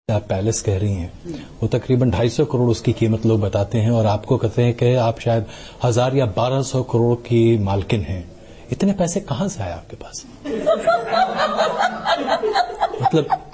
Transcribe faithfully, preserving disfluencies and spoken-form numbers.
आप पैलेस कह रही हैं, वो तकरीबन ढाई सौ करोड़ उसकी कीमत लोग बताते हैं, और आपको कहते हैं कि आप शायद हजार या बारह सौ करोड़ की मालकिन हैं। इतने पैसे कहां से आए आपके पास? मतलब